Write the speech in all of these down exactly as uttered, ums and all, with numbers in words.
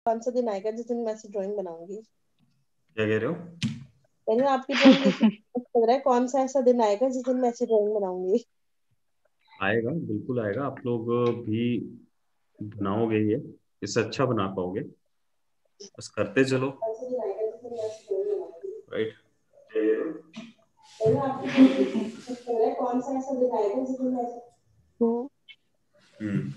कौन सा दिन आएगा जिस दिन मैं ऐसी ड्राइंग बनाऊंगी? क्या कह रहे हो? कह रही हूँ आपकी ड्राइंग देख के लग रहा है कौन सा ऐसा दिन आएगा जिस दिन मैं ऐसी ड्राइंग बनाऊंगी। आएगा, बिल्कुल आएगा। आप लोग भी बनाओगे, ये इससे अच्छा बना पाओगे। बस करते चलो। कौन सा दिन आएगा जिस दिन मैं ऐसी ड्राइंग बनाऊंगी? राइट। कह रही हूँ आपकी ड्राइंग देख के लग रहा है कौन सा ऐसा दिन आएगा जिस दिन मैं ऐसी हम्म हम्म।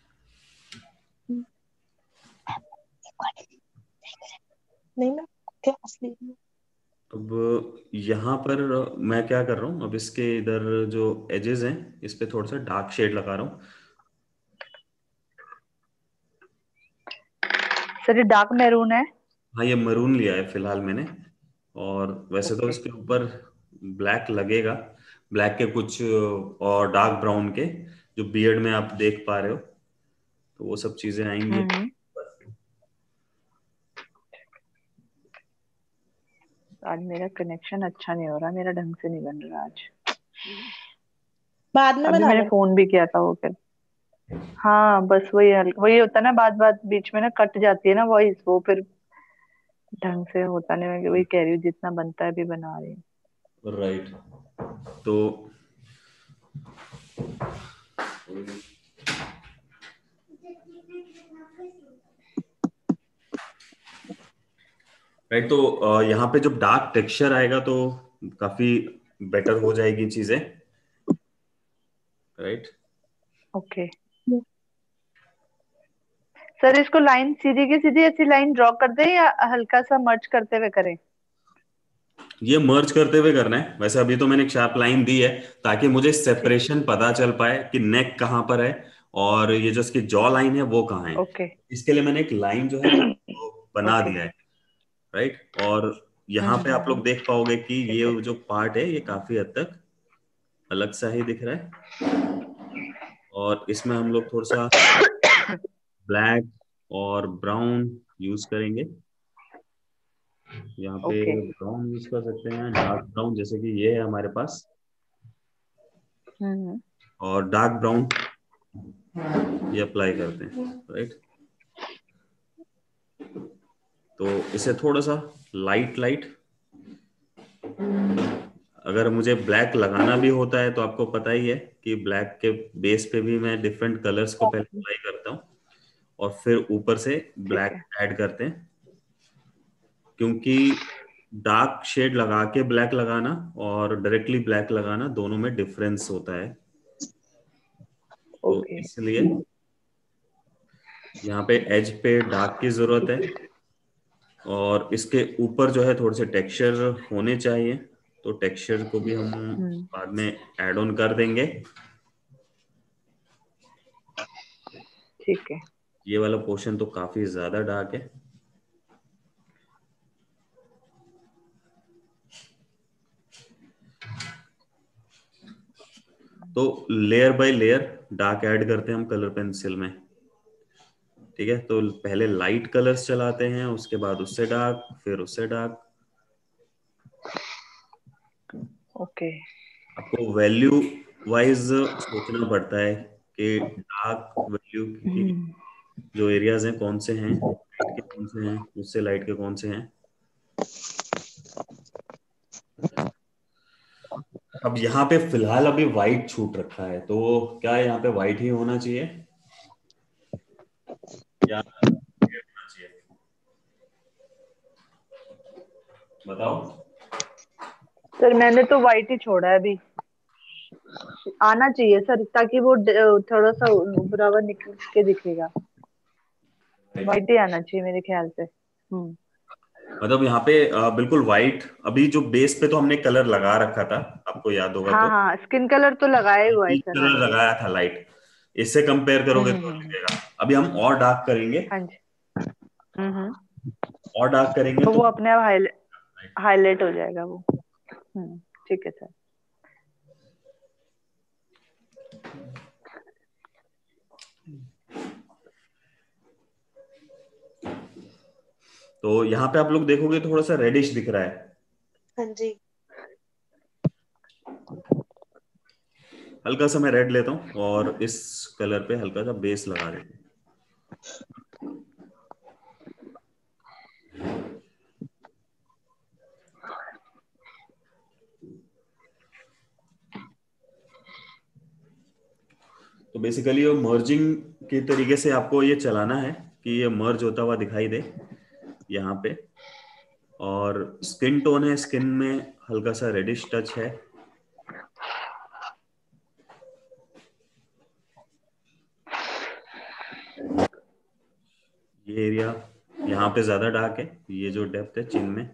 नहीं मैं क्लास ली हूँ। अब यहाँ पर मैं क्या कर रहा हूँ, अब इसके इधर जो एजेस हैं इस पे थोड़ा सा डार्क शेड लगा रहा हूँ। सर ये डार्क मैरून है। हाँ, ये मरून लिया है फिलहाल मैंने। और वैसे तो ओके। इसके ऊपर ब्लैक लगेगा, ब्लैक के कुछ और डार्क ब्राउन के जो बियर्ड में आप देख पा रहे हो, तो वो सब चीजें आएंगी। हम्म। आज मेरा कनेक्शन अच्छा नहीं हो रहा, मेरा ढंग से नहीं बन रहा आज। बाद में अभी बना मैंने लेना। फोन भी किया था वो फिर। हाँ बस वही हल- वही होता है ना, बात बात बीच में ना कट जाती है ना वॉइस, वो फिर ढंग से होता नहीं। मैं वही कह रही हूँ, जितना बनता है अभी बना रही हूँ। राइट। तो राइट, तो अ, यहाँ पे जब डार्क टेक्सचर आएगा तो काफी बेटर हो जाएगी चीजें। राइट। ओके सर, इसको लाइन सीधी की सीधी ऐसी लाइन ड्रॉ कर दे या हल्का सा मर्ज करते हुए करें? ये मर्ज करते हुए करना है। वैसे अभी तो मैंने एक शार्प लाइन दी है ताकि मुझे ठीक। सेपरेशन पता चल पाए कि नेक कहाँ पर है और ये जो इसकी जॉ लाइन है वो कहाँ है। ओके। इसके लिए मैंने एक लाइन जो है वो बना ओके। दिया है। राइट। और यहाँ हम्म पे आप हम्म लोग देख पाओगे कि ठीक है। ये जो पार्ट है ये काफी हद तक अलग सा ही दिख रहा है। और इसमें हम लोग थोड़ा सा ब्लैक और ब्राउन यूज करेंगे। यहाँ पे ओके। ब्राउन यूज कर सकते हैं, डार्क ब्राउन जैसे कि ये है हमारे पास। हम्म और डार्क ब्राउन ये अप्लाई करते हैं। राइट। तो इसे थोड़ा सा लाइट लाइट, अगर मुझे ब्लैक लगाना भी होता है तो आपको पता ही है कि ब्लैक के बेस पे भी मैं डिफरेंट कलर्स को पहले अप्लाई करता हूँ और फिर ऊपर से ठीक ब्लैक है। ऐड करते हैं। क्योंकि डार्क शेड लगा के ब्लैक लगाना और डायरेक्टली ब्लैक लगाना दोनों में डिफरेंस होता है। तो ओके। इसलिए यहाँ पे एज पे डार्क की जरूरत है और इसके ऊपर जो है थोड़े से टेक्सचर होने चाहिए, तो टेक्सचर को भी हम हम्म बाद में ऐड ऑन कर देंगे। ठीक है। ये वाला पोर्शन तो काफी ज्यादा डार्क है। तो layer by layer dark add करते हैं हम कलर पेंसिल में। ठीक है, तो पहले लाइट कलर्स चलाते हैं, उसके बाद उससे डार्क, फिर उससे डार्क। ओके। आपको वैल्यू वाइज सोचना पड़ता है कि डार्क वैल्यू की हम्म जो एरियाज हैं कौन से हैं, लाइट के कौन से हैं, उससे लाइट के कौन से हैं। अब यहाँ पे फिलहाल अभी व्हाइट छूट रखा है, तो क्या यहाँ पे व्हाइट ही होना चाहिए या red होना चाहिए? बताओ। सर मैंने तो वाइट ही छोड़ा है अभी। आना चाहिए सर, ताकि वो ड- थोड़ा सा उभरा हुआ निकल के दिखेगा। वाइट ही आना चाहिए मेरे ख्याल से। हम्म मतलब यहाँ पे अ, बिल्कुल व्हाइट, अभी जो बेस पे तो हमने कलर लगा रखा था, आपको याद होगा हाँ तो हाँ, स्किन कलर तो लगाया ही हुआ है पीच सर। हाँ कलर जी। लगाया था लाइट। इससे कंपेयर हम्म करोगे हम्म तो और हम्म, दिखेगा। अभी हम और डार्क करेंगे, हाँ जी। हम्म हम्म और डार्क करेंगे तो तो वो अपने आप हाईलाइट हाईलाइट हो जाएगा वो। हम्म ठीक है सर। तो यहाँ पे आप लोग देखोगे थोड़ा सा रेडिश दिख रहा है। हाँ जी। हल्का सा मैं रेड लेता हूँ और इस कलर पे हल्का सा बेस लगा देता हूँ। बेसिकली ये मर्जिंग के तरीके से आपको ये चलाना है कि ये मर्ज होता हुआ दिखाई दे यहाँ पे। और स्किन टोन है, स्किन में हल्का सा रेडिश टच है। ये एरिया यहाँ पे ज्यादा डार्क है, ये जो डेप्थ है चिन में।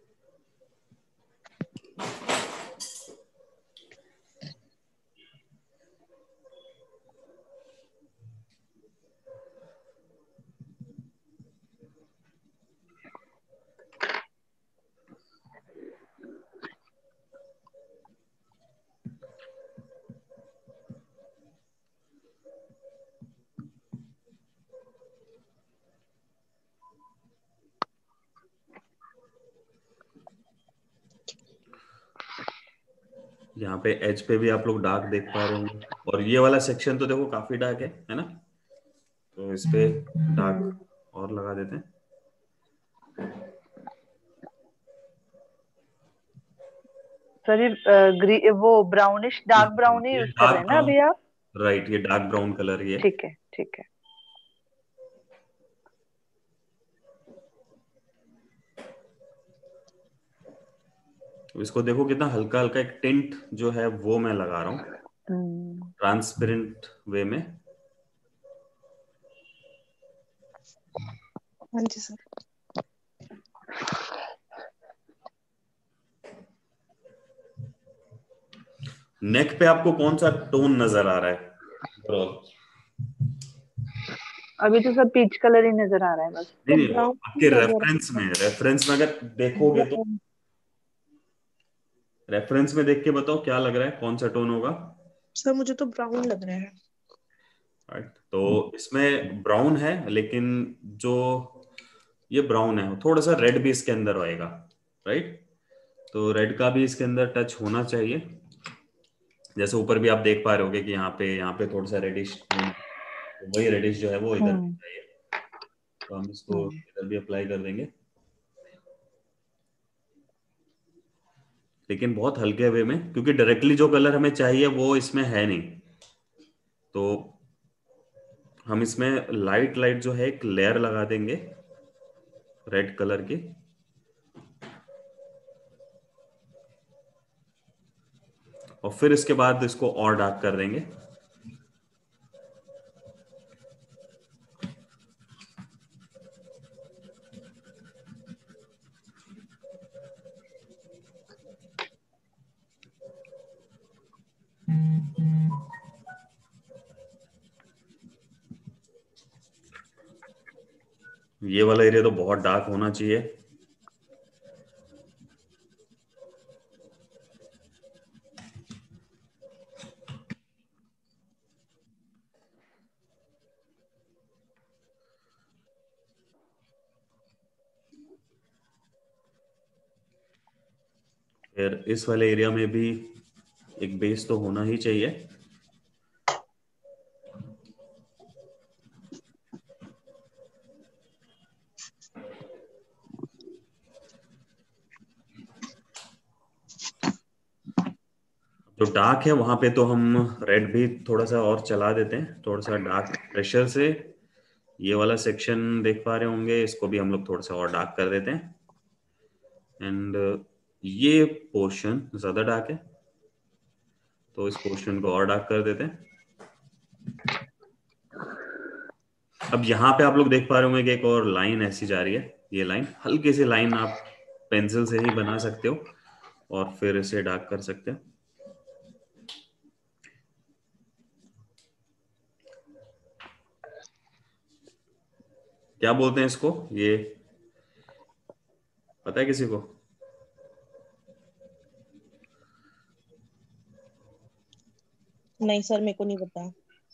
यहाँ पे एज पे भी आप लोग डार्क देख पा रहे होंगे, और ये वाला सेक्शन तो देखो काफी डार्क है है ना, तो इस पे डार्क और लगा देते हैं। सर ये ग्री वो ब्राउनिश डार्क ब्राउन ही ये यूज कर रहे डार्क हैं ना ब्राउन, अभी आप? राइट, ये डार्क ब्राउन कलर ये। ठीक है ठीक है। इसको देखो कितना हल्का हल्का एक टिंट जो है वो मैं लगा रहा हूँ ट्रांसपेरेंट वे में। हाँ जी सर। नेक पे आपको कौन सा टोन नजर आ रहा है? अभी तो सब पीच कलर ही नजर आ रहा है बस। नहीं नहीं, ब्राउन आपके रेफरेंस में, रेफरेंस में अगर देखोगे तो रेफरेंस में देख के बताओ क्या लग रहा है, कौन सा टोन होगा? सर मुझे तो ब्राउन लग रहा है। राइट, तो इसमें ब्राउन है, लेकिन जो ये ब्राउन है थोड़ा सा रेड भी इसके अंदर आएगा, राइट, तो रेड का भी इसके अंदर टच होना चाहिए। जैसे ऊपर भी आप देख पा रहे होगे कि यहाँ पे यहाँ पे थोड़ा सा रेडिश, तो वही रेडिश जो है वो इधर भी चाहिए, तो हम इसको इधर भी अप्लाई कर देंगे, लेकिन बहुत हल्के वे में, क्योंकि डायरेक्टली जो कलर हमें चाहिए वो इसमें है नहीं। तो हम इसमें लाइट लाइट जो है एक लेयर लगा देंगे रेड कलर की, और फिर इसके बाद इसको और डार्क कर देंगे। ये वाला एरिया तो बहुत डार्क होना चाहिए। फिर इस वाले एरिया में भी एक बेस तो होना ही चाहिए। जो डार्क है वहां पे तो हम रेड भी थोड़ा सा और चला देते हैं, थोड़ा सा डार्क प्रेशर से। ये वाला सेक्शन देख पा रहे होंगे, इसको भी हम लोग थोड़ा सा और डार्क कर देते हैं। एंड ये पोर्शन ज्यादा डार्क है, तो इस पोर्शन को और डार्क कर देते हैं। अब यहाँ पे आप लोग देख पा रहे होंगे कि एक और लाइन ऐसी जा रही है, ये लाइन हल्की सी लाइन आप पेंसिल से ही बना सकते हो और फिर इसे डार्क कर सकते हो। क्या बोलते हैं इसको, ये पता है किसी को? नहीं सर, मेरे को नहीं पता।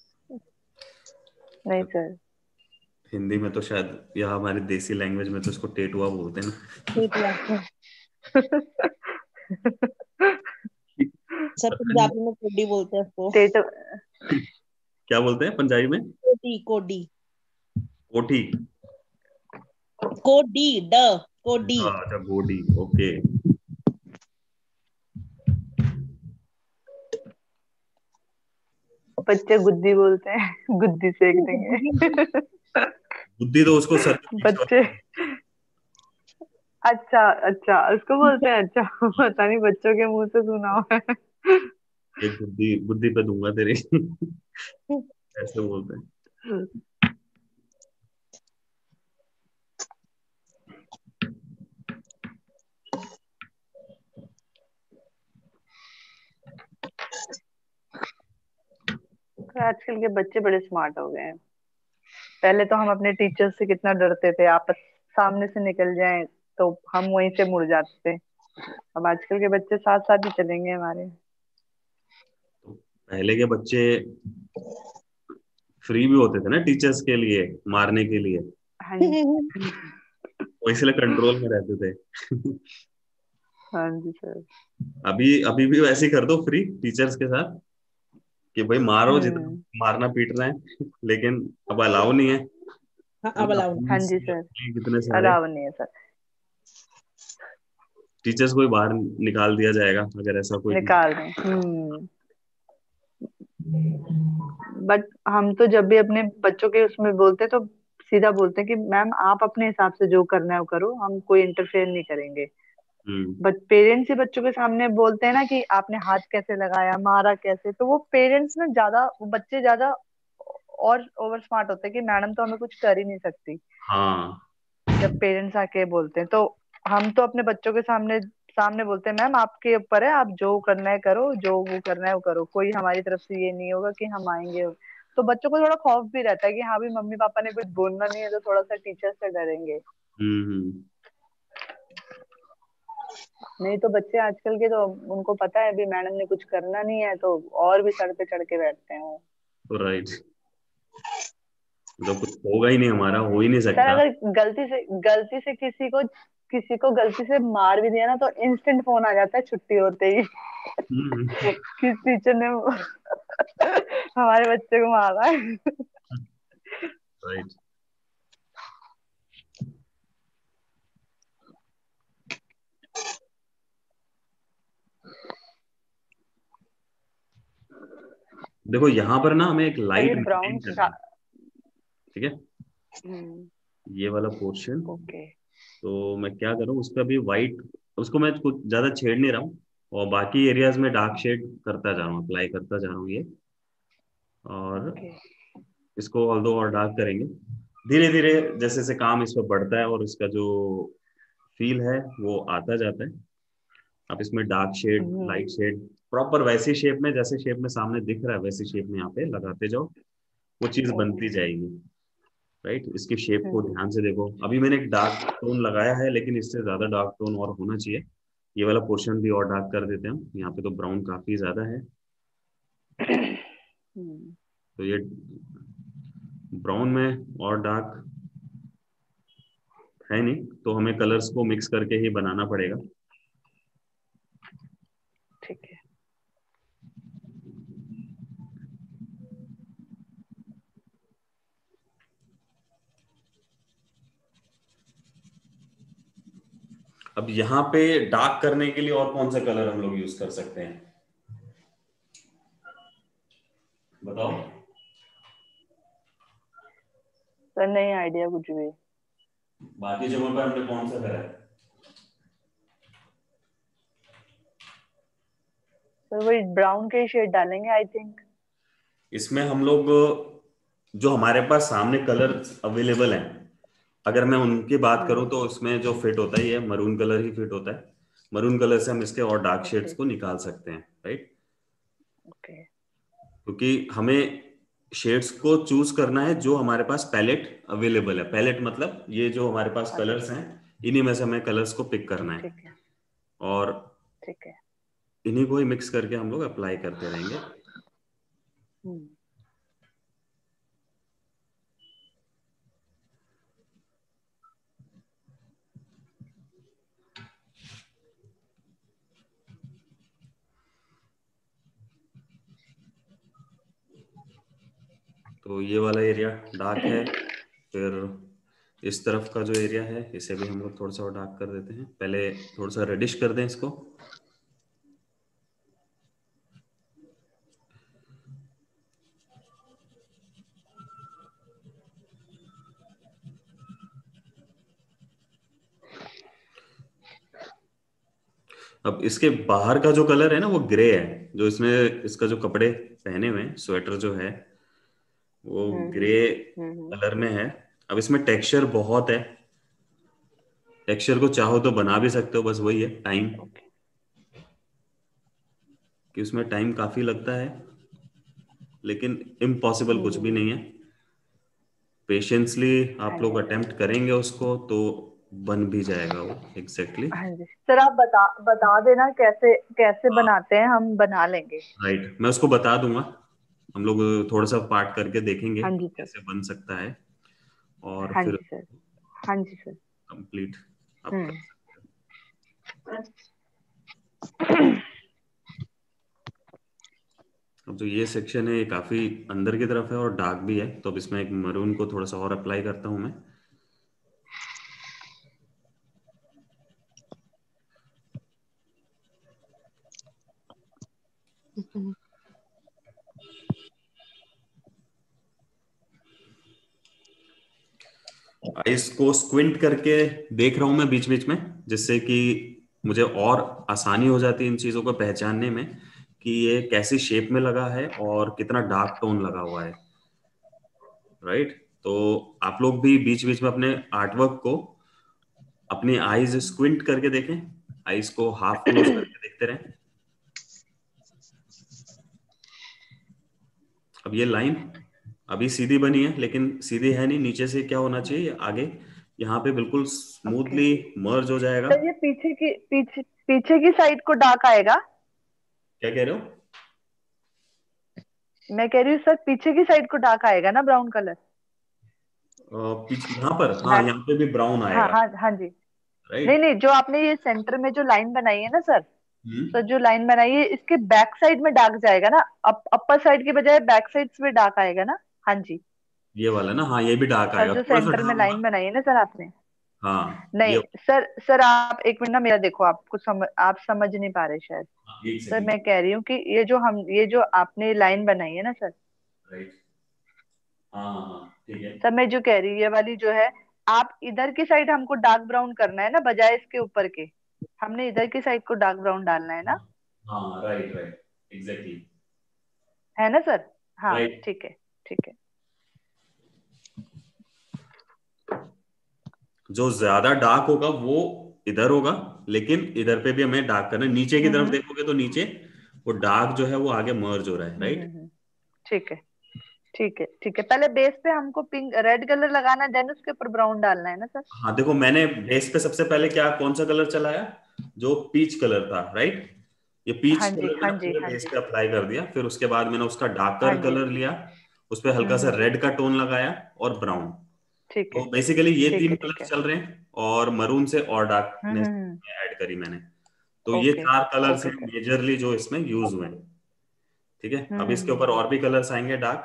नहीं सर। हिंदी में तो शायद, या हमारी देसी लैंग्वेज में तो इसको टेटुआ बोलते हैं ना। सर पंजाबी में कोडी बोलते हैं उसको। टेटू क्या बोलते हैं पंजाबी में? कोडी कोडी कोठी। कोडी ड कोडी। अच्छा, गोडी, ओके। बच्चे गुद्दी बोलते हैं, गुद्दी सेक देंगे। बुद्धि तो उसको सर के पीछे बच्चे, वाली- अच्छा अच्छा उसको बोलते हैं, अच्छा पता नहीं, बच्चों के मुंह से सुना हुआ है। एक बुद्धि बुद्धि पे दूंगा तेरी। ऐसे बोलते हैं। तो आजकल के बच्चे बड़े स्मार्ट हो गए हैं। पहले तो हम अपने टीचर्स से कितना डरते थे, आपस सामने से निकल जाएं तो हम वहीं से मुड़ जाते थे। अब आजकल के बच्चे साथ साथ ही चलेंगे हमारे। तो पहले के बच्चे फ्री भी होते थे ना टीचर्स के लिए, मारने के लिए, हाँ जी। वो इसलिए कंट्रोल में रहते थे। हाँ जी सर। अभी अभी भी वैसे ही कर दो फ्री टीचर्स के साथ कि भाई मारो जितना हम्म। मारना पीटना है, लेकिन अब अलाउ नहीं है। हाँ है अब ना, अलाउड। हाँ पुलिस जी ये सर, ये कितने सारे अलाउ नहीं है सर। टीचर्स को ही बाहर निकाल दिया जाएगा अगर ऐसा कोई। निकाल दें। हम्म। बट हम तो जब भी अपने बच्चों के उसमें बोलते तो सीधा बोलते हैं कि मैम आप अपने हिसाब से जो करना है वो करो, हम कोई इंटरफेयर नहीं करेंगे। हम्म। बट पेरेंट्स ही बच्चों के सामने बोलते हैं ना कि आपने हाथ कैसे लगाया, मारा कैसे, तो वो पेरेंट्स ना ज्यादा, वो बच्चे ज्यादा और ओवर स्मार्ट होते हैं कि मैडम तो हमें कुछ कर ही नहीं सकती। हाँ। जब पेरेंट्स आके बोलते हैं तो हम तो अपने बच्चों के सामने सामने बोलते हैं मैम आपके ऊपर है, आप जो करना है करो, जो वो करना है वो करो, कोई हमारी तरफ से ये नहीं होगा कि हम आएंगे। तो बच्चों को थोड़ा खौफ भी रहता है कि हाँ भी मम्मी पापा ने कुछ बोलना नहीं है, तो थोड़ा सा टीचर से डरेंगे। हम्म। हम्म। नहीं तो बच्चे आजकल के तो उनको पता है अभी मैडम ने कुछ करना नहीं है, तो और भी सर पे चढ़ के बैठते हैं वो। तो राइट, तो कुछ होगा ही नहीं, हमारा हो ही नहीं सर सकता। अगर गलती से गलती से किसी को किसी को गलती से मार भी दिया ना, तो इंस्टेंट फोन आ जाता है छुट्टी होते ही। हम्म। किस टीचर ने हमारे बच्चे को मारा है। राइट। देखो यहाँ पर ना हमें एक सर लाइट ये ब्राउन। मेंटेन करना है, ठीक है, हम्म। ये वाला पोर्शन। ओके। तो मैं क्या करूँ उस पर अभी वाइट, उसको मैं कुछ ज्यादा छेड़ नहीं रहा हूँ, और बाकी एरियाज में डार्क शेड करता जा रहा हूँ, अप्लाई करता जा रहा हूँ ये। और ओके। इसको ऑल्दो और डार्क करेंगे धीरे धीरे, जैसे जैसे काम इस पर बढ़ता है और इसका जो फील है वो आता जाता है। आप इसमें dark shade, hmm. Light shade, proper वैसी शेप में, जैसे शेप में सामने दिख रहा है वैसी शेप में यहाँ पे लगाते जाओ, वो चीज बनती ओके। जाएगी। राइट, इसकी शेप को हम्म। ध्यान से देखो, अभी मैंने एक डार्क टोन लगाया है, लेकिन इससे ज्यादा डार्क टोन और होना चाहिए। ये वाला पोर्शन भी और डार्क कर देते हैं हम, यहाँ पे तो ब्राउन काफी ज्यादा है। हम्म। तो ये ब्राउन में और डार्क है नहीं, तो हमें कलर्स को मिक्स करके ही बनाना पड़ेगा। ठीक है। अब यहाँ पे डार्क करने के लिए और कौन सा कलर हम लोग यूज कर सकते हैं, बताओ। सर नहीं आइडिया कुछ भी। बाकी जगहों पर हमने कौन सा करा है? सर वही ब्राउन के शेड डालेंगे आई थिंक। इसमें हम लोग जो हमारे पास सामने कलर अवेलेबल हैं, अगर मैं उनकी बात करूं तो उसमें जो फिट होता है ये मरून कलर ही फिट होता है। मरून कलर से हम इसके और डार्क शेड्स ओके। को निकाल सकते हैं, राइट। ओके। क्योंकि हमें शेड्स को चूज करना है जो हमारे पास पैलेट अवेलेबल है। पैलेट मतलब ये जो हमारे पास कलर्स अच्छा। हैं, इन्हीं में से हमें कलर्स को पिक करना है, ठीक है। और ठीक है। इन्हीं को ही मिक्स करके हम लोग अप्लाई करते रहेंगे। हम्म। तो ये वाला एरिया डार्क है, फिर इस तरफ का जो एरिया है इसे भी हम लोग थोड़ा सा और डार्क कर देते हैं। पहले थोड़ा सा रेडिश कर दें इसको। अब इसके बाहर का जो कलर है ना वो ग्रे है, जो इसमें इसका जो कपड़े पहने हुए हैं, स्वेटर जो है वो हम्म ग्रे हम्म हम्म कलर में है। अब इसमें टेक्सचर बहुत है, टेक्सचर को चाहो तो बना भी सकते हो, बस वही है टाइम, ओके कि उसमें टाइम काफी लगता है, लेकिन इम्पॉसिबल कुछ भी हम्म नहीं है। पेशेंसली हाँ आप लोग जी अटेम्प्ट करेंगे उसको तो बन भी जाएगा वो एग्जैक्टली। हाँ जी सर, आप बता बता देना कैसे कैसे बनाते हैं, हम बना लेंगे। राइट, मैं उसको बता दूंगा, हम लोग थोड़ा सा पार्ट करके देखेंगे हाँ जी सर। कैसे बन सकता है, और हाँ फिर जी सर। हाँ जी सर। कंप्लीट आप कर हम्म सकते हैं। अब जो ये सेक्शन है ये काफी अंदर की तरफ है और डार्क भी है, तो अब इसमें एक मरून को थोड़ा सा और अप्लाई करता हूं मैं। हम्म, आइस को स्क्विंट करके देख रहा हूं मैं बीच बीच में, जिससे कि मुझे और आसानी हो जाती है इन चीजों को पहचानने में कि ये कैसी शेप में लगा है और कितना डार्क टोन लगा हुआ है। राइट, तो आप लोग भी बीच बीच में अपने आर्टवर्क को अपनी आईज स्क्विंट करके देखें, आईज को हाफ क्लोज करके देखते रहें। अब ये लाइन अभी सीधी बनी है, लेकिन सीधी है नहीं, नीचे से क्या होना चाहिए आगे, यहाँ पे बिल्कुल ओके स्मूथली मर्ज हो जाएगा। सर, ये पीछे की पीछे पीछे की साइड को डार्क आएगा। क्या कह रहे हो? मैं कह रही हूँ सर, पीछे की साइड को डार्क आएगा ना ब्राउन कलर। अ, पीछे यहाँ पर, हाँ बैक। यहाँ पे भी ब्राउन हाँ आएगा। हाँ हाँ जी। नहीं राइट। नहीं, जो आपने ये सेंटर में जो लाइन बनाई है ना सर, हम्म। सर जो लाइन बनाई है इसके बैक साइड में डार्क जाएगा ना, अप, अपर साइड की बजाय बैक साइड में डार्क आएगा ना। हाँ जी ये वाला ना, हाँ ये भी डार्क सर, आएगा, जो थोड़ा सा सेंटर में डार्क लाइन होगा। बनाई है ना सर आपने। हाँ नहीं ये, सर, सर आप एक मिनट ना मेरा देखो, आप कुछ समझ आप समझ नहीं पा रहे शायद। हाँ, एक सर सेकंड। मैं कह रही हूँ कि ये जो हम ये जो आपने लाइन बनाई है ना सर, राइट, हाँ हाँ हाँ, ठीक है। सर मैं जो कह रही हूँ ये वाली जो है, आप इधर की साइड हमको डार्क ब्राउन करना है ना, बजाय इसके ऊपर के। हमने इधर की साइड को डार्क ब्राउन डालना है ना। हाँ राइट राइट, एग्जैक्टली। है ना सर। हाँ राइट, ठीक है ठीक है। जो ज्यादा डार्क होगा वो इधर होगा, लेकिन इधर पे भी हमें डार्क करना है। नीचे की हम्म तरफ हम्म देखोगे तो नीचे वो डार्क जो है वो आगे मर्ज हो रहा है। हम्म हम्म, राइट, हम्म, ठीक है ठीक है ठीक है। पहले बेस पे हमको पिंक रेड कलर लगाना है, देन उसके ऊपर ब्राउन डालना है ना सर। हाँ देखो मैंने बेस पे सबसे पहले क्या कौन सा कलर चलाया, जो पीच कलर था। राइट, ये पीच हाँ जी कलर हाँ मैंने जी पूरे हाँ बेस जी पे अप्लाई कर दिया, फिर उसके बाद मैंने उसका हाँ डार्कर जी। कलर लिया, उस पे हल्का हम्म सा हम्म रेड का टोन लगाया और ब्राउन। ठीक है तो बेसिकली ये ठीक तीन है ठीक कलर है। चल रहे हैं, और मरून से और हम्म डार्कनेस हम्म ऐड करी मैंने। तो ये ओके चार कलर्स ओके हैं सर। मेजरली जो इसमें यूज हुए हैं। ठीक है, हम्म अब हम्म इसके हम्म ऊपर हम्म, और भी कलर्स आएंगे डार्क।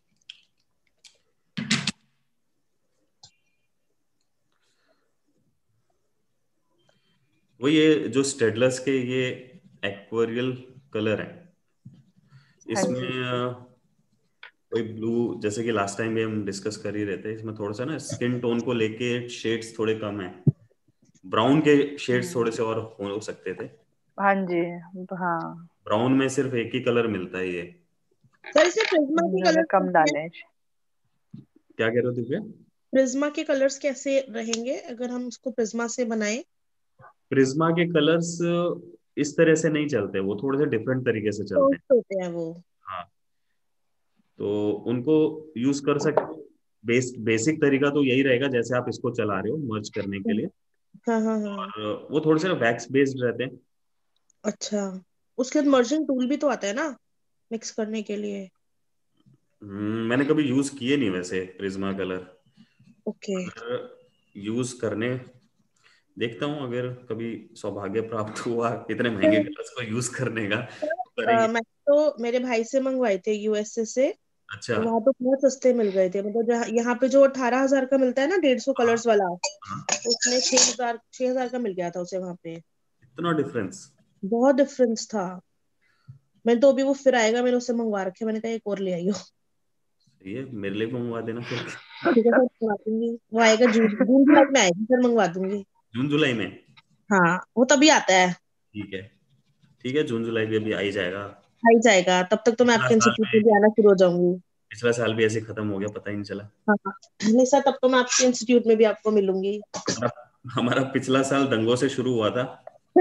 वो ये जो स्टेडलर्स के ये एक्वेरियल कलर है, हाँ इसमें जी अ, कोई ब्लू, जैसे कि लास्ट टाइम भी हम डिस्कस कर ही रहे थे, इसमें थोड़ा सा ना स्किन टोन को लेके शेड्स थोड़े कम है, ब्राउन के शेड्स थोड़े हम्म से और हो सकते थे। हाँ जी हाँ। ब्राउन में सिर्फ एक ही कलर मिलता है ये। सर इसमें प्रिज्मा के इन्होंने कलर कम कैसे हैं? डाले हैं। क्या कह रहे हो दिव्या? प्रिज्मा के कलर्स कैसे रहेंगे अगर हम उसको प्रिज्मा से बनाएं? प्रिज्मा के कलर्स इस तरह से नहीं चलते, वो थोड़े से डिफरेंट तरीके से चलते हैं। सॉफ्ट होते हैं वो। हाँ, तो उनको यूज कर सकते हो। बेस बेसिक तरीका तो यही रहेगा जैसे आप इसको चला रहे हो मर्ज करने के लिए, हाँ हाँ हाँ। और वो थोड़े से वैक्स बेस्ड रहते हैं। अच्छा, उसके बाद मर्जिंग टूल भी तो आता है ना मिक्स करने के लिए? हम्म, मैंने कभी यूज किए नहीं वैसे प्रिज्मा कलर, ओके। अगर यूज करने देखता हूँ, अगर कभी सौभाग्य प्राप्त हुआ इतने महंगे सर, कलर्स को यूज करने का तो अ, करेंगे। मैं तो मेरे भाई से मंगवाए थे यूएसए से। अच्छा। वहां तो बहुत सस्ते मिल गए थे, मतलब जहाँ यहाँ पे जो अठारह हजार का मिलता है ना डेढ़ सौ हाँ कलर्स वाला, हाँ, उसमें छह हजार छह हजार का मिल गया था उसे वहां पे। इतना डिफरेंस। बहुत डिफरेंस था। मैंने तो अभी वो फिर आएगा, मैंने उससे मंगवा रखे, मैंने कहा एक और ले आइयो। ये मेरे लिए भी मंगवा देना फिर। ठीक है सर, मंगवा दूंगी। वो आएगा जून जून जुलाई में आएगा, फिर मंगवा दूंगी। जून जुलाई में? हाँ वो तभी आता है। ठीक है, ठीक है, जून जुलाई भी अभी आ ही जाएगा। आ ही जाएगा, तब तक तो मैं पिछला आपके साल इंस्टीट्यूट में भी भी आना शुरू हो जाऊंगी। पिछला साल भी ऐसे खत्म हो गया, पता ही नहीं चला। हाँ हाँ। नहीं सर, तब तो मैं आपके इंस्टीट्यूट में भी आपको मिलूंगी। हमारा हमारा पिछला साल दंगों से शुरू हुआ था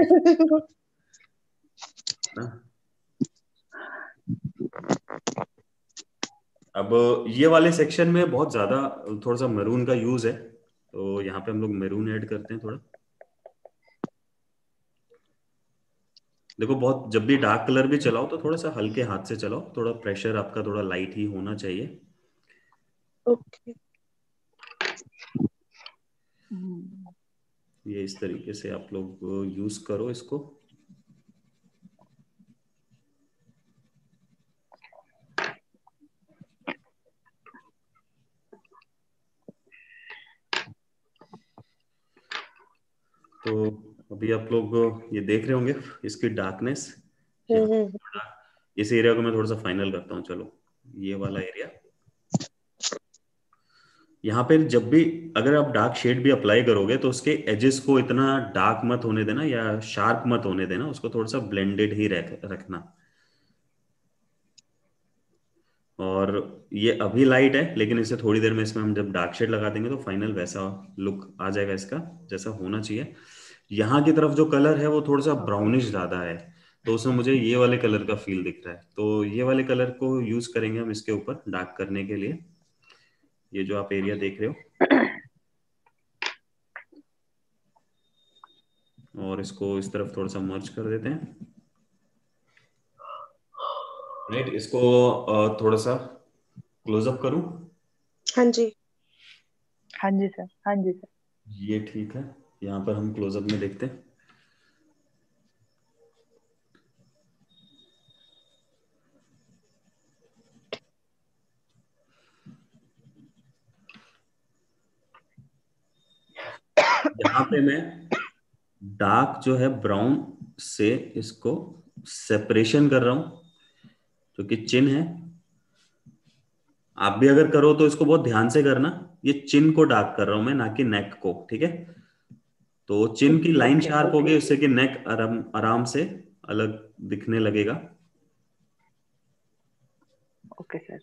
ना। अब ये वाले सेक्शन में बहुत ज्यादा थोड़ा सा मैरून का यूज है, तो यहाँ पे हम लोग मैरून ऐड करते हैं थोड़ा। देखो, बहुत जब भी डार्क कलर भी चलाओ तो थोड़ा सा हल्के हाथ से चलाओ, थोड़ा प्रेशर आपका थोड़ा लाइट ही होना चाहिए। ओके। ये इस तरीके से आप लोग यूज करो इसको। तो अभी आप लोग ये देख रहे होंगे इसकी डार्कनेस। इस एरिया को मैं थोड़ा सा फाइनल करता हूँ। चलो, ये वाला एरिया, यहाँ पे जब भी अगर आप डार्क शेड भी अप्लाई करोगे तो उसके एजेस को इतना डार्क मत होने देना या शार्प मत होने देना, उसको थोड़ा सा ब्लेंडेड ही रख, रखना। और ये अभी लाइट है, लेकिन इसे थोड़ी देर में इसमें हम जब डार्क शेड लगा देंगे तो फाइनल वैसा लुक आ जाएगा इसका जैसा होना चाहिए। यहाँ की तरफ जो कलर है वो थोड़ा सा ब्राउनिश ज्यादा है, तो उसमें मुझे ये वाले कलर का फील दिख रहा है, तो ये वाले कलर को यूज करेंगे हम इसके ऊपर डार्क करने के लिए। ये जो आप एरिया देख रहे हो, और इसको इस तरफ थोड़ा सा मर्ज कर देते हैं। राइट, इसको अ, थोड़ा सा क्लोजअप करूं। हाँ जी। हाँ जी सर, हाँ जी सर। ये ठीक है, यहाँ पर हम क्लोजअप में देखते हैं। यहाँ पे मैं डार्क जो है ब्राउन से इसको सेपरेशन कर रहा हूं, जो कि चिन है। आप भी अगर करो तो इसको बहुत ध्यान से करना। ये चिन को डार्क कर रहा हूं मैं, ना कि नेक को, ठीक है। तो चिन की लाइन ओके, शार्प ओके। होगी, उससे कि नेक आराम आराम से अलग दिखने लगेगा। Okay sir.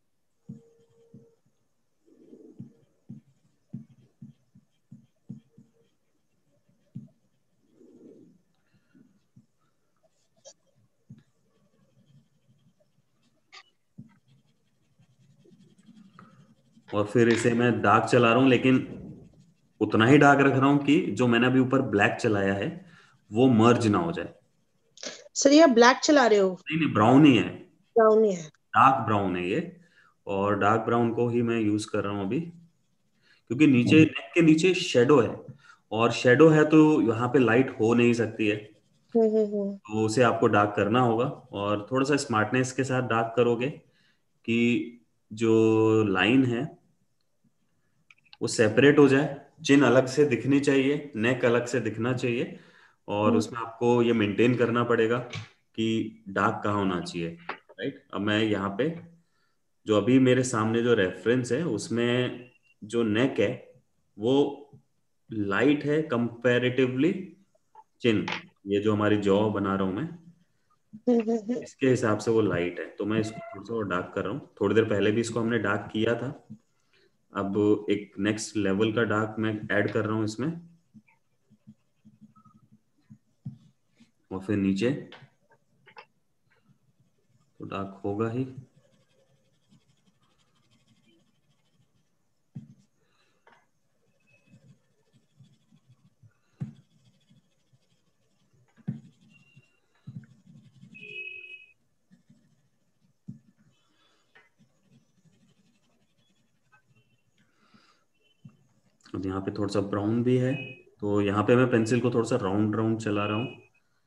और फिर इसे मैं डार्क चला रहा हूं, लेकिन उतना ही डार्क रख रहा हूं कि जो मैंने अभी ऊपर ब्लैक चलाया है वो मर्ज ना हो जाए। सर ये ब्लैक चला रहे हो? नहीं नहीं, ब्राउन ही है, ब्राउन ही है। डार्क ब्राउन है ये। और डार्क ब्राउन को ही मैं यूज कर रहा हूं अभी, क्योंकि नीचे नेक के नीचे शेडो है, और शेडो है तो यहाँ पे लाइट हो नहीं सकती है, हम्म हम्म हम्म। तो उसे आपको डार्क करना होगा। और थोड़ा सा स्मार्टनेस के साथ डार्क करोगे कि जो लाइन है वो सेपरेट हो जाए, चिन अलग से दिखनी चाहिए, नेक अलग से दिखना चाहिए, और उसमें आपको ये मेंटेन करना पड़ेगा कि डार्क कहाँ होना चाहिए। राइट, अब मैं यहाँ पे जो अभी मेरे सामने जो रेफरेंस है उसमें जो नेक है वो लाइट है कंपैरेटिवली चिन, ये जो हमारी जॉ बना रहा हूं मैं, हम्म, हम्म, हम्म। इसके हिसाब से वो लाइट है, तो मैं इसको थोड़ा सा और डार्क कर रहा हूँ। थोड़ी देर पहले भी इसको हमने डार्क किया था, अब एक नेक्स्ट लेवल का डार्क मैं ऐड कर रहा हूँ इसमें। और फिर नीचे तो डार्क होगा ही। अब यहाँ पे थोड़ा सा ब्राउन भी है, तो यहाँ पे मैं पेंसिल को थोड़ा सा राउंड राउंड चला रहा हूँ।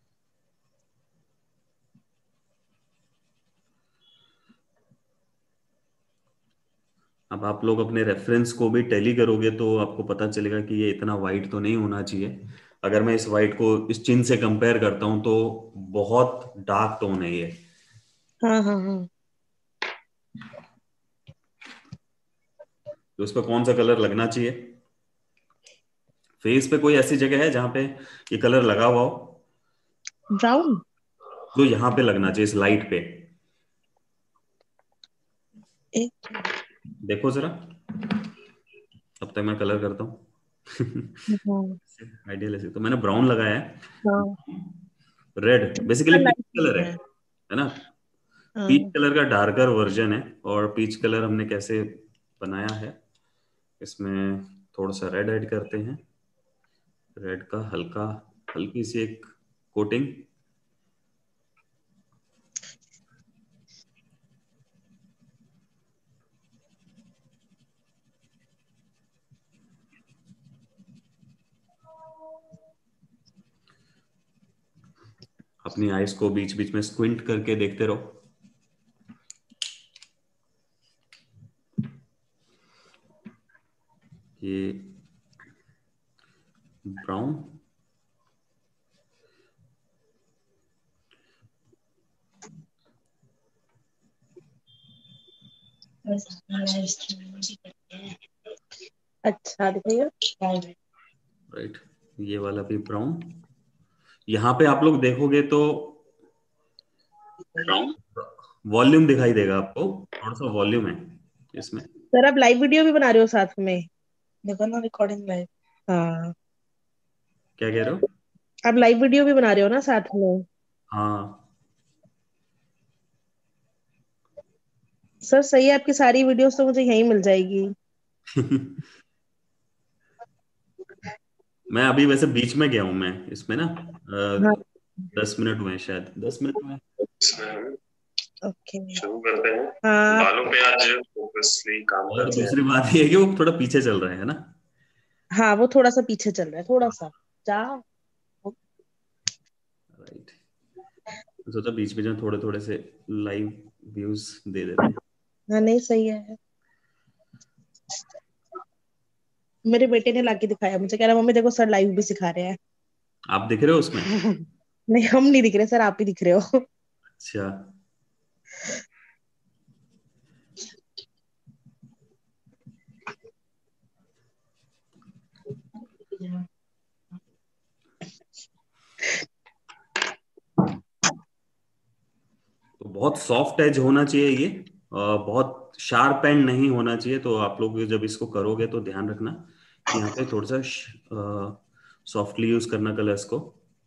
अब आप लोग अपने रेफरेंस को भी टैली करोगे तो आपको पता चलेगा कि ये इतना वाइट तो नहीं होना चाहिए। अगर मैं इस वाइट को इस चिन से कंपेयर करता हूँ तो बहुत डार्क टोन है ये। हाँ हाँ हाँ। तो इस पर कौन सा कलर लगना चाहिए? फेस पे कोई ऐसी जगह है जहां पे ये कलर लगा हुआ हो? ब्राउन। जो यहाँ पे लगना चाहिए इस लाइट पे, एक देखो जरा, तब तक मैं कलर करता हूँ। हम्म, आइडिया ले सकते हो। मैंने ब्राउन लगाया है, हाँ रेड बेसिकली इतना पीच लाइट कलर नहीं है है। है ना। पीच हाँ। कलर का डार्कर वर्जन है, और पीच कलर हमने कैसे बनाया है, इसमें थोड़ा सा रेड ऐड करते हैं। रेड का हल्का हल्की सी एक कोटिंग, अपनी आईज को बीच बीच में स्क्विंट करके देखते रहो। ये ब्राउन, अच्छा दिखाइए। राइट, ये वाला भी ब्राउन। यहाँ पे आप लोग देखोगे तो वॉल्यूम दिखाई देगा आपको, थोड़ा सा वॉल्यूम है इसमें। सर आप लाइव वीडियो भी बना रहे हो साथ में? देखो ना, रिकॉर्डिंग लाइव। हाँ, क्या कह रहे हो? आप लाइव वीडियो भी बना रहे हो ना साथ में? हाँ। सर सही है, आपकी सारी वीडियोस तो मुझे यहीं मिल जाएगी। मैं अभी वैसे बीच में गया हूँ मैं इसमें ना, हाँ। अ, दस मिनट हुए हैं, शायद दस मिनट हुए हैं। ओके। शुरू करते हैं। हाँ। बालों पे आज फोकसली काम और करते हैं। दूसरी बात ये है कि वो थोड़ा पीछे चल रहे हैं ना। हाँ, वो थोड़ा सा पीछे चल रहा है, थोड़ा सा जा। राइट, सोचा बीच बीच में थोड़े थोड़े से लाइव व्यूज दे देते हैं। हाँ, नहीं सही है। मेरे बेटे ने लाके दिखाया मुझे, कह रहा मम्मी देखो सर लाइव भी सिखा रहे हैं। आप दिख रहे हो उसमें? नहीं, हम नहीं दिख रहे सर, आप ही दिख रहे हो। अच्छा, तो बहुत सॉफ्ट एज होना चाहिए ये, अ, बहुत शार्प एंड नहीं होना चाहिए। तो आप लोग जब इसको करोगे तो ध्यान रखना कि यहाँ पे थोड़ा सा सॉफ्टली यूज करना कलर्स को।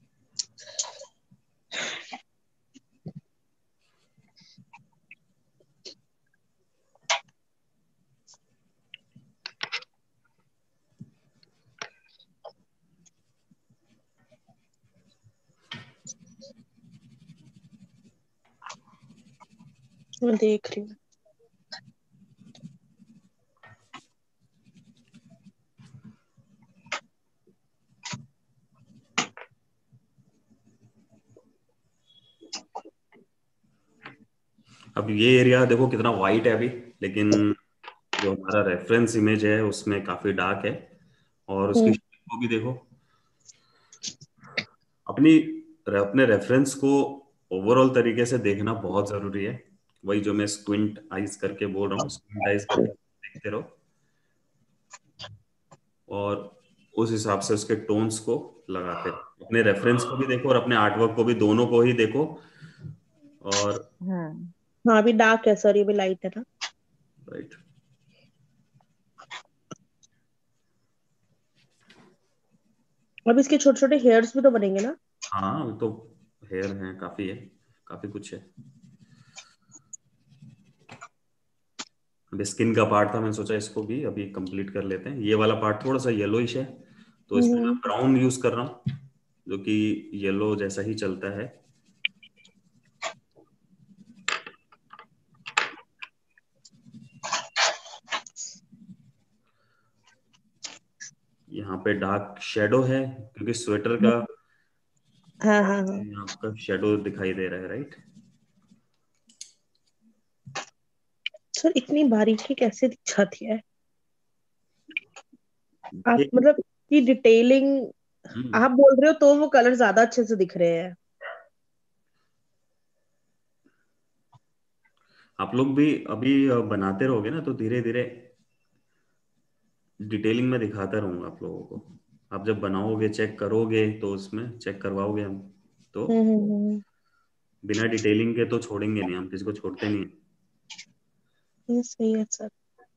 मैं देख रही हूँ। अब ये एरिया देखो कितना वाइट है अभी, लेकिन जो हमारा रेफरेंस इमेज है उसमें काफी डार्क है। और उसकी हम्म। शेप को भी देखो। अपनी अपने रेफरेंस को ओवरऑल तरीके से देखना बहुत जरूरी है। वही जो मैं स्क्विंट आइज करके बोल रहा हूँ, स्क्विंट आइज करके देखते रहो, और उस हिसाब से उसके टोन्स को लगाते रहो। अपने रेफरेंस को भी देखो और अपने आर्टवर्क को भी, दोनों को ही देखो। और हम्म, हाँ, अभी डार्क है सर, ये भी लाइट है ना। राइट, अब इसके छोटे छोटे हेयर्स भी तो बनेंगे ना? हाँ वो तो हेयर है, काफी है, काफी कुछ है। अभी स्किन का पार्ट था, मैंने सोचा इसको भी अभी कंप्लीट कर लेते हैं। ये वाला पार्ट थोड़ा सा येलोइश है, तो इसमें मैं हम्म। ब्राउन यूज कर रहा हूँ, जो कि येलो जैसा ही चलता है। यहाँ पे डार्क शेडो है क्योंकि स्वेटर का हाँ हाँ हाँ। यहाँ का शेडो दिखाई दे रहा है, राइट। सर इतनी बारीकी कैसे दिख जाती है? आप ये मतलब की डिटेलिंग हम्म, आप बोल रहे हो तो वो कलर ज्यादा अच्छे से दिख रहे हैं। आप लोग भी अभी बनाते रहोगे ना, तो धीरे धीरे डिटेलिंग में दिखाता रहूंगा आप लोगों को। आप जब बनाओगे, चेक करोगे, तो उसमें चेक करवाओगे हम। तो हम्म हम्म, बिना डिटेलिंग के तो छोड़ेंगे नहीं, हम किसी को छोड़ते नहीं। ये सही है सर।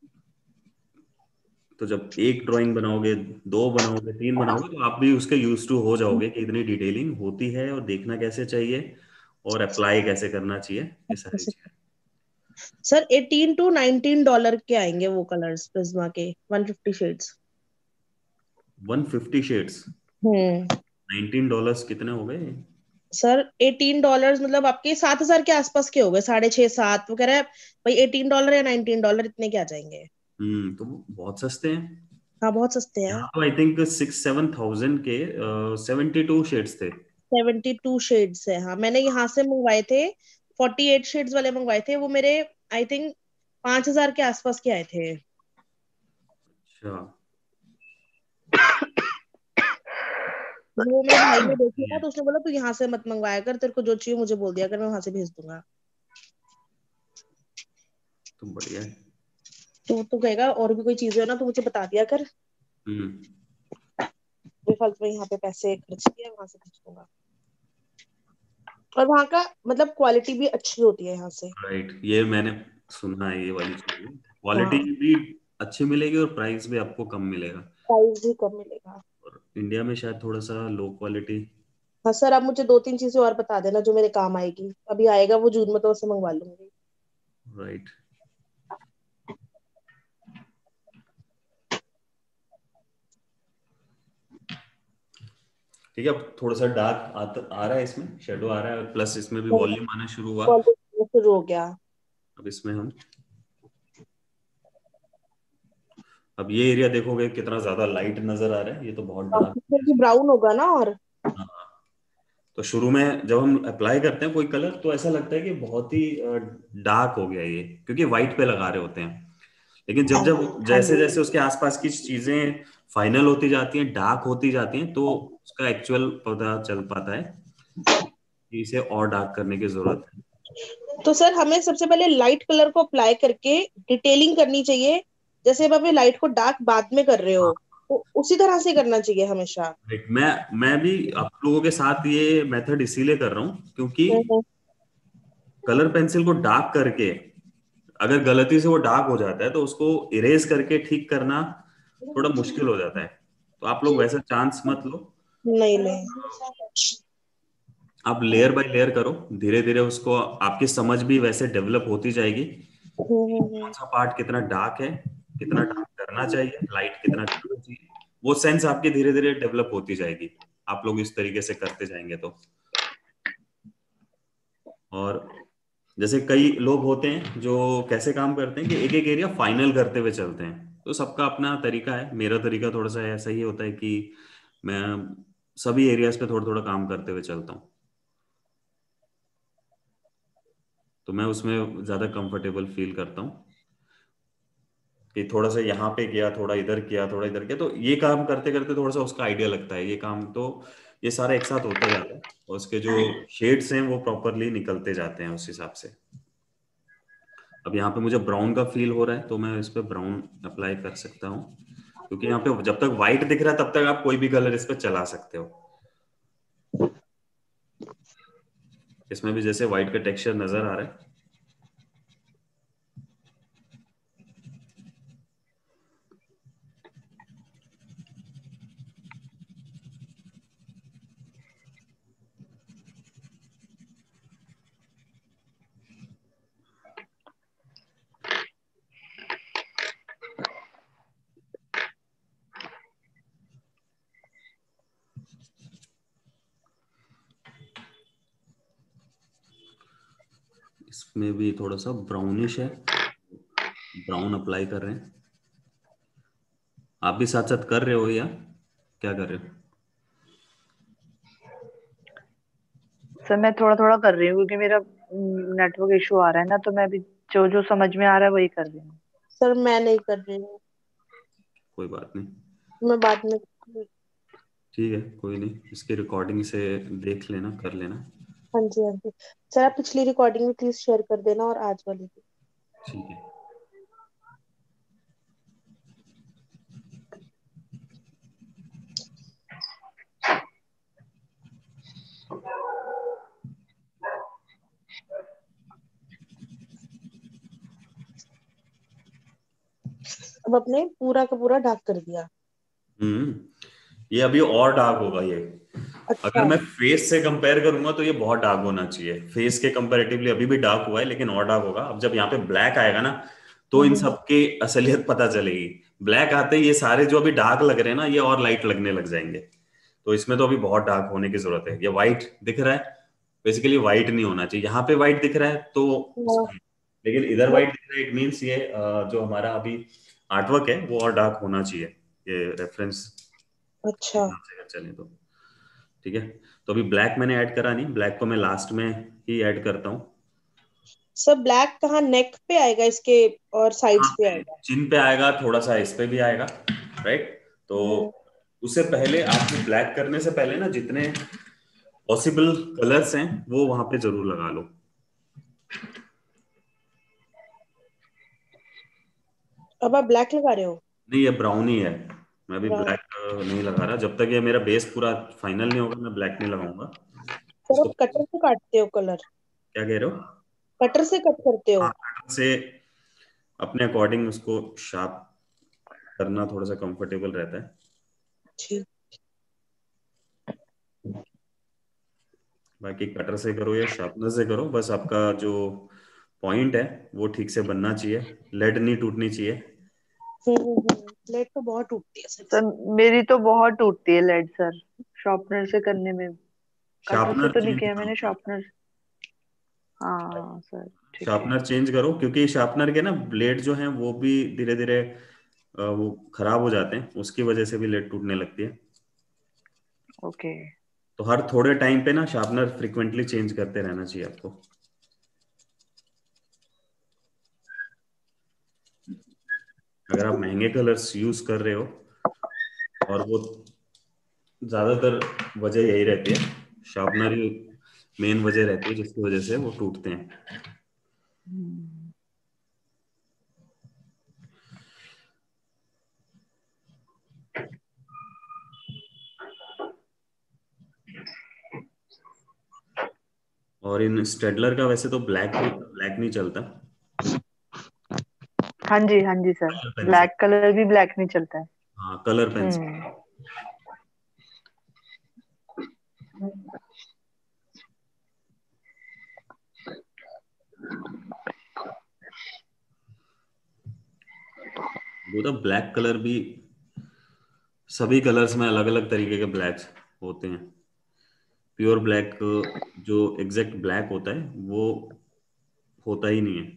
तो जब एक ड्राइंग बनाओगे, दो बनाओगे, तीन बनाओगे, तो आप भी उसके यूज टू हो जाओगे कि इतनी डिटेलिंग होती है और देखना कैसे चाहिए और अप्लाई कैसे करना चाहिए, ये सारी चीजें। Sir eighteen to nineteen dollar के आएंगे वो कलर्स प्रिज्मा के, one fifty shades. One fifty shades, हम्म नाइनटीन डॉलर्स कितने हो गए? सर एटीन डॉलर्स मतलब आपके सात हजार के आसपास के हो गए, साढ़े छह सात। वो कह रहा है भाई एटीन डॉलर या नाइनटीन डॉलर इतने के आ जाएंगे। हम्म, तो वो बहुत सस्ते हैं। हाँ बहुत सस्ते हैं। यहाँ तो I think six seven thousand के सेवेंटी टू शेड्स थे। सेवेंटी टू शेड्स है हाँ, मैंने यहाँ से मंगवाए थे। फोर्टी एट शेड्स वाले मंगवाए थे, वो मेरे आई थिंक पांच हजार के आसपास के आए थे। अच्छा। वो मेरे भाई ने देखे ना, तो उसने बोला तू यहाँ से मत मंगवाया कर, तेरे को जो चाहिए मुझे बोल दिया कर, मैं वहां से भेज दूंगा। तो बढ़िया है। तो तू कहेगा और भी कोई चीज है ना तो मुझे बता दिया कर, हम्म। बेफालतू में यहाँ पे पैसे खर्च किए, वहां से भेज दूंगा। और वहां का मतलब क्वालिटी भी अच्छी होती है यहाँ से। राइट, ये मैंने सुना है, ये वाली चीज क्वालिटी हाँ भी अच्छी मिलेगी और प्राइस भी आपको कम मिलेगा। प्राइस भी कम मिलेगा। और इंडिया में शायद थोड़ा सा लो क्वालिटी। हाँ सर, आप मुझे दो तीन चीजें और बता देना जो मेरे काम आएगी। अभी आएगा वो जून में, तो उसे मंगवा लूंगी। राइट। ठीक है, अब थोड़ा सा डार्क आ, आ रहा है, इसमें शेडो आ रहा है, प्लस इसमें भी वॉल्यूम आना शुरू हुआ। शुरू हो गया। अब इसमें हम, अब ये एरिया देखोगे कितना ज्यादा लाइट नजर आ रहा है, ये तो बहुत डार्क है। ब्राउन होगा ना और। हाँ, तो शुरू में जब हम अप्लाई करते हैं कोई कलर, तो ऐसा लगता है कि बहुत ही डार्क हो गया ये, क्योंकि व्हाइट पे लगा रहे होते हैं। लेकिन जब जब हाँ जैसे जी। जैसे उसके आसपास की चीजें फाइनल होती जाती हैं, डार्क होती जाती हैं, तो उसका एक्चुअल पता चल पाता है कि इसे और डार्क करने की जरूरत है। तो सर हमें सबसे पहले लाइट कलर को अप्लाई करके डिटेलिंग करनी चाहिए, जैसे अब अभी लाइट को डार्क बाद में कर रहे हो, तो उसी तरह से करना चाहिए हमेशा। Right, मैं मैं भी आप लोगों के साथ ये मेथड इसीलिए कर रहा हूँ क्योंकि हम्म, कलर पेंसिल को डार्क करके अगर गलती से वो डार्क हो जाता है, तो उसको इरेज करके ठीक करना थोड़ा मुश्किल हो जाता है। तो आप लोग वैसा चांस मत लो। नहीं नहीं। आप लेयर बाय लेयर करो, धीरे धीरे उसको आपकी समझ भी वैसे डेवलप होती जाएगी कि हम्म, कौन सा पार्ट कितना डार्क है, कितना डार्क करना चाहिए, लाइट कितना करना चाहिए, वो सेंस आपकी धीरे धीरे डेवलप होती जाएगी, आप लोग इस तरीके से करते जाएंगे तो। और जैसे कई लोग होते हैं जो कैसे काम करते हैं कि एक एक एरिया फाइनल करते हुए चलते हैं, तो सबका अपना तरीका है। मेरा तरीका थोड़ा सा ऐसा ही होता है कि मैं सभी एरियाज पे थोड़ा थोड़ा काम करते हुए चलता हूँ, तो मैं उसमें ज्यादा कंफर्टेबल फील करता हूँ कि थोड़ा सा यहाँ पे किया, थोड़ा इधर किया, थोड़ा इधर किया, तो ये काम करते करते थोड़ा सा उसका आइडिया लगता है, ये काम तो ये सारा एक साथ होता जाता है और उसके जो शेड्स हैं वो प्रॉपरली निकलते जाते हैं उस हिसाब से। अब यहाँ पे मुझे ब्राउन का फील हो रहा है, तो मैं इस पे ब्राउन अप्लाई कर सकता हूँ, क्योंकि यहाँ पे जब तक व्हाइट दिख रहा है तब तक आप कोई भी कलर इस पे चला सकते हो। इसमें भी जैसे व्हाइट का टेक्सचर नजर आ रहा है। इसमें भी थोड़ा सा ब्राउनिश है, ब्राउन अप्लाई कर रहे हैं। आप भी साथ साथ कर रहे हो या क्या कर रहे हो? सर मैं थोड़ा थोड़ा कर रही हूँ क्योंकि मेरा नेटवर्क इशू आ रहा है ना, तो मैं अभी जो जो समझ में आ रहा है वही कर रही हूँ। सर मैं नहीं कर रही हूँ, कोई बात नहीं, मैं बाद में। ठीक है, कोई नहीं, इसकी रिकॉर्डिंग से देख लेना, कर लेना। हाँ जी हाँ जी। सर आप पिछली रिकॉर्डिंग भी प्लीज शेयर कर देना और आज वाली भी। ठीक है। अब अपने पूरा का पूरा डार्क कर दिया। हम्म ये अभी और डार्क होगा ये। अगर अच्छा। मैं फेस से कंपेयर करूंगा तो ये बहुत डार्क होना चाहिए, फेस के कंपैरेटिवली अभी भी डार्क हुआ है लेकिन और डार्क होगा। अब जब यहाँ पे ब्लैक आएगा ना तो इन हम्म, सब की असलियत पता चलेगी। ब्लैक आते ही ये सारे जो अभी डार्क लग रहे हैं ना ये और लाइट लगने लग जाएंगे। तो इसमें तो अभी बहुत डार्क होने की जरूरत है। ये व्हाइट दिख रहा है, बेसिकली व्हाइट नहीं होना चाहिए। यहाँ पे व्हाइट दिख रहा है तो हाँ, सही, लेकिन इधर वो- व्हाइट दिख रहा है, इट मीन्स ये अ, जो हमारा अभी आर्टवर्क है वो और डार्क होना चाहिए, ये रेफरेंस अच्छा। हिसाब से अगर चले तो। ठीक है, तो अभी ब्लैक मैंने ऐड करा नहीं, ब्लैक को मैं लास्ट में ही ऐड करता हूँ। सब ब्लैक कहाँ, नेक पे आएगा इसके और हाँ, साइड्स पे आएगा? चिन पे आएगा, थोड़ा सा इस पे भी आएगा, राइट। तो हम्म, उससे पहले आपको ब्लैक करने से पहले ना जितने पॉसिबल कलर्स हैं वो वहां पे जरूर लगा लो। अब आप ब्लैक लगा रहे हो? नहीं, ये ब्राउन ही है, मैं अभी ब्राउन। ब्लैक नहीं लगा रहा। जब तक ये मेरा बेस पूरा फाइनल नहीं होगा मैं ब्लैक नहीं लगाऊंगा सर इसको। आप कटर से काटते हो कलर? क्या कह रहे हो? कटर से कट करते हाँ, हो? कटर से अपने अकॉर्डिंग उसको शार्प करना थोड़ा सा कंफर्टेबल रहता है। ठीक। बाकी कटर से करो या शार्पनर से करो, बस आपका जो पॉइंट है वो ठीक से बनना चाहिए, लेड नहीं टूटनी चाहिए। हम्म हम्म, हम्म। प्लेट तो बहुत टूटती है सर। सर मेरी तो बहुत टूटती है लेड सर, शॉर्पनर से करने में। कटर से शार्पनर तो नहीं चेंज किया करो मैंने, फिर। शॉर्पनर। हाँ सर, ठीक है। शार्पनर चेंज करो क्योंकि शार्पनर के ना ब्लेड जो हैं वो भी धीरे धीरे वो खराब हो जाते हैं, उसकी वजह से भी लेड टूटने लगती है। ओके। तो हर थोड़े टाइम पे ना शार्पनर फ्रिक्वेंटली चेंज करते रहना चाहिए आपको। अगर आप महंगे कलर्स यूज कर रहे हो, और वो ज्यादातर वजह यही रहती है, शार्पनर ही मेन वजह रहती है जिसकी वजह से वो टूटते हैं। हम्म, और इन स्टेडलर का वैसे तो ब्लैक भी ब्लैक नहीं चलता, हाँ जी हाँ जी sir, colour pencil. Black colour भी ब्लैक नहीं चलता है। हाँ, कलर पेंसिल। हम्म। वो तो ब्लैक कलर भी सभी कलर्स में अलग अलग तरीके के ब्लैक्स होते हैं। प्योर ब्लैक जो एग्जैक्ट ब्लैक होता है वो होता ही नहीं है।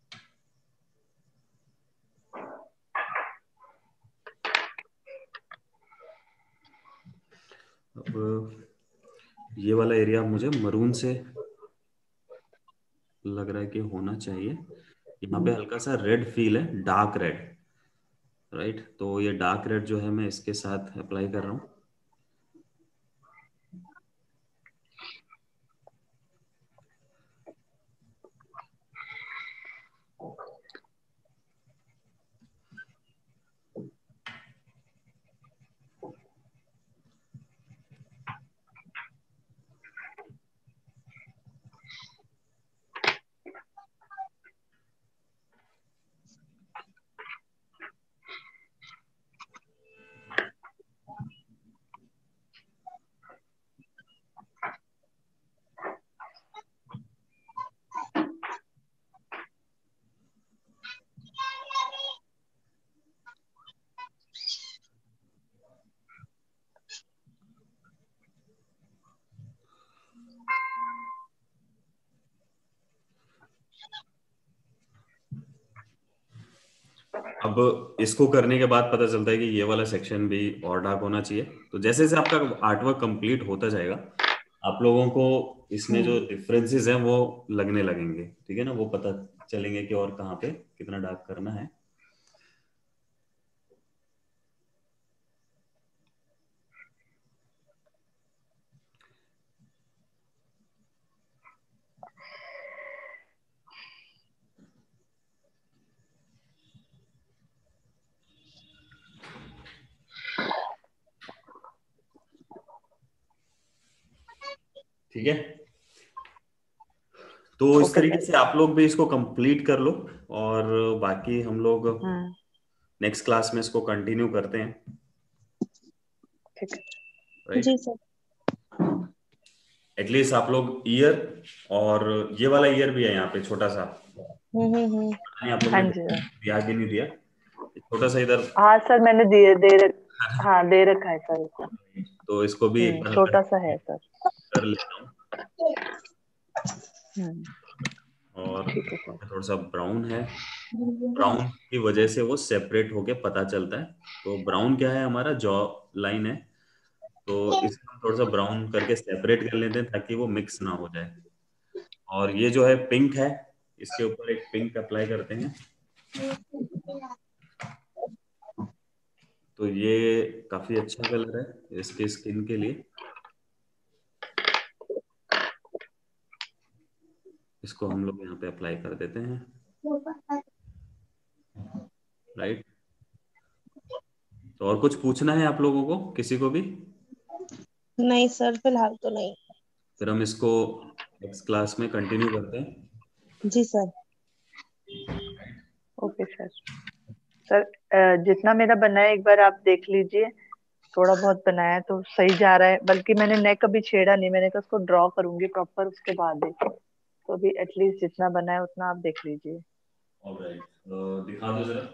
अब ये वाला एरिया मुझे मरून से लग रहा है कि होना चाहिए। यहाँ पे हल्का सा रेड फील है, डार्क रेड, राइट। तो ये डार्क रेड जो है मैं इसके साथ अप्लाई कर रहा हूँ। अब इसको करने के बाद पता चलता है कि ये वाला सेक्शन भी और डार्क होना चाहिए। तो जैसे जैसे आपका आर्टवर्क कंप्लीट होता जाएगा आप लोगों को इसमें जो हम्म। डिफरेंसेस हैं वो लगने लगेंगे, ठीक है ना, वो पता चलेंगे कि और कहाँ पे कितना डार्क करना है। ठीक है, तो इस ओके तरीके सर। से आप लोग भी इसको कंप्लीट कर लो, और बाकी हम लोग हम्म। नेक्स्ट क्लास में इसको कंटिन्यू करते हैं, ठीक है राइट। जी सर। एटलीस्ट आप लोग ईयर और ये वाला ईयर भी है यहाँ पे छोटा सा, हम्म हम्म हम्म। नहीं आप लोग हाँ ने जी दिया कि नहीं दिया, छोटा सा इधर, हाँ सर मैंने दे दे रख, हाँ दे रखा है सर इसको। तो इसको भी एक हम्म, बार छोटा सा है सर। कर लेता हूँ। हम्म, और ठीक है सर। थोड़ा सा ब्राउन है, ब्राउन की वजह से वो सेपरेट होके पता चलता है। तो ब्राउन क्या है, हमारा जॉ लाइन है, तो इसको हम थोड़ा सा ब्राउन करके सेपरेट कर लेते हैं ताकि वो मिक्स ना हो जाए। और ये जो है पिंक है, इसके ऊपर एक पिंक अप्लाई करते हैं, तो ये काफी अच्छा कलर है इसके स्किन के लिए। इसको हम लोग यहाँ पे अप्लाई कर देते हैं, राइट। तो और कुछ पूछना है आप लोगों को, किसी को भी? नहीं सर फिलहाल तो नहीं। फिर हम इसको नेक्स्ट क्लास में कंटिन्यू करते हैं। जी सर। Okay sir. सर अ, जितना मेरा बना है एक बार आप देख लीजिए, थोड़ा बहुत बनाया तो सही जा रहा है, बल्कि मैंने नेक अभी छेड़ा नहीं, मैंने कहा उसको ड्रॉ करूंगी प्रॉपर उसके बाद देखो। तो अभी एटलीस्ट जितना बना है उतना आप देख लीजिए। ऑलराइट, तो दिखा दो जरा।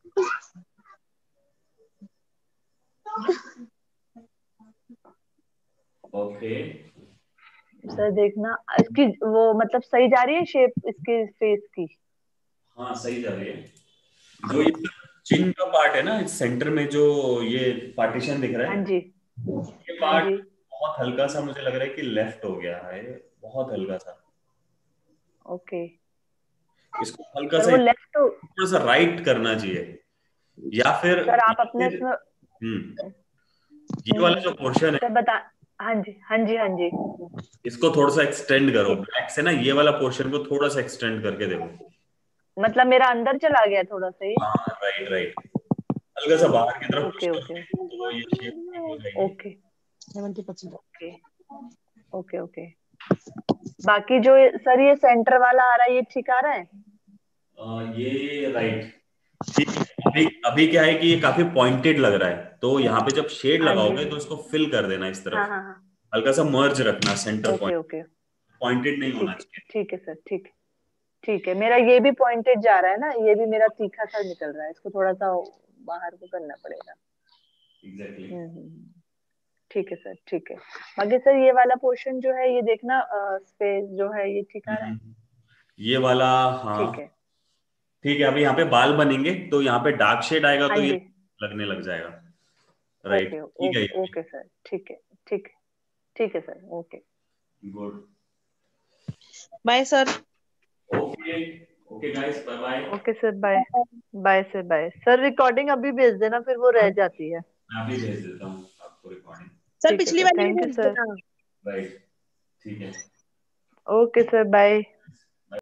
ओके, सर देखना इसकी वो मतलब सही जा रही है शेप इसके फेस की? हाँ सही जा रही है। जो ये चिन का पार्ट है ना, सेंटर में जो ये पार्टीशन दिख रहा हाँ है, जी ये हाँ पार्ट जी। बहुत हल्का सा मुझे लग रहा है कि लेफ्ट हो गया है, बहुत हल्का सा। ओके इसको हल्का सर सा वो लेफ्ट तो। थोड़ा सा राइट करना चाहिए, या फिर सर आप या अपने फिर इसमें हम्म ये वाला जो पोर्शन है सर बता। हाँ जी हाँ जी हाँ जी। इसको थोड़ा सा एक्सटेंड करो, ठीक, बैक से ना ये वाला पोर्शन को थोड़ा सा एक्सटेंड करके देखो। मतलब मेरा अंदर चला गया थोड़ा सा ये। हाँ राइट राइट, हल्का सा बाहर की तरफ पुश ओके ओके करोगे तो ये शेप ठीक हो जाएगी। Okay seventy percent. Okay okay okay. बाकी जो सर ये सेंटर वाला आ रहा है ये ठीक आ रहा है? अ, ये राइट ठीक है। अभी अभी क्या है कि ये काफी पॉइंटेड लग रहा है, तो यहाँ पे जब शेड हाँ जी लगाओगे तो इसको फिल कर देना इस हाँ तरफ, हाँ हाँ। हल्का सा मर्ज रखना centre okay point, okay pointed नहीं होना ठीक चाहिए। ठीक है सर ठीक ठीक है। मेरा ये भी पॉइंटेड जा रहा है ना, ये भी मेरा तीखा सा निकल रहा है, इसको थोड़ा सा बाहर को करना पड़ेगा। एग्जैक्टली। हम्म हम्म, ठीक है सर ठीक है। बाकी सर ये वाला पोर्शन जो है ये देखना स्पेस जो है ये ठीक आ रहा है? ये वाला, हाँ ठीक है ठीक है। अभी यहाँ पे बाल बनेंगे तो यहाँ पे डार्क शेड आएगा हाँ तो ये जी। लगने लग जाएगा, राइट। ओके ठीक है, ओके ओके सर ठीक है ठीक है ठीक है sir okay. Good. Bye sir. Okay okay guys, bye bye. Okay sir bye. Bye sir bye. Sir recording अभी भेज देना फिर वो रह जाती है। मैं अभी भेज देता हूँ आपको रिकॉर्डिंग, सर ठीक है पिछली सर वाली भी थैंक यू भेज सर। देना। राइट। ठीक है। Okay sir bye.